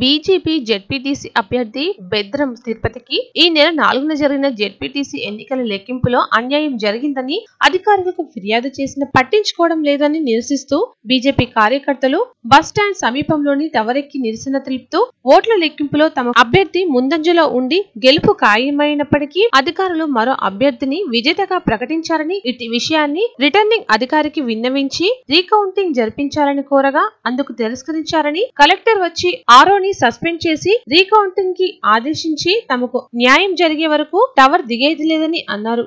BJP ZPTC అభ్యర్థి బెద్రం తిరుపతికి ఈ నెల 4న జరిగిన జెడ్పీటీసీ ఎన్నికల లెక్కింపులో అన్యాయం జరిగిందని అధికారులకు ఫిర్యాదు చేసిన పట్టించుకోవడం లేదని నిరసిస్తూ బీజేపీ కార్యకర్తలు బస్టాండ్ సమీపంలోని టవర్ ఎక్కి నిరసన తెలుపుతూ ఓట్ల లెక్కింపులో తమ అభ్యర్థి ముందంజలో ఉండి గెలుపు ఖాయమైనప్పటికీ అధికారులు మరో అభ్యర్థిని విజేతగా ప్రకటించారని ఇటు విషయాన్ని రిటర్నింగ్ అధికారికి విన్నవించి రీకౌంటింగ్ జరిపించాలని కోరగా అందుకు తిరస్కరించారని కలెక్టర్ వచ్చి ఆరోని సస్పెండ్ చేసి రీకౌంటింగ్ కి ఆదేశించి తమకు న్యాయం జరిగే వరకు టవర్ దిగేది లేదని అన్నారు.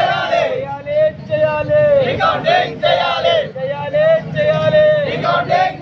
చేయాలి